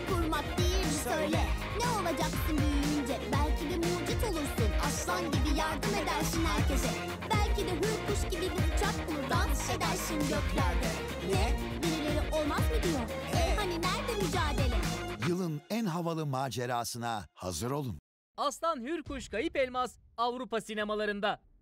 kurmak değil söyle. Ne olacaksın büyüyünce? Belki de mucit olursun. Aslan gibi yardım edersin herkese. Belki de hür kuş gibi bir uçak bulur, dans edersin göklerde. Ne? Birileri olmaz mı diyor? Hani nerede mücadele? Yılın en havalı macerasına hazır olun. Aslan Hürkuş Kayıp Elmas Avrupa sinemalarında.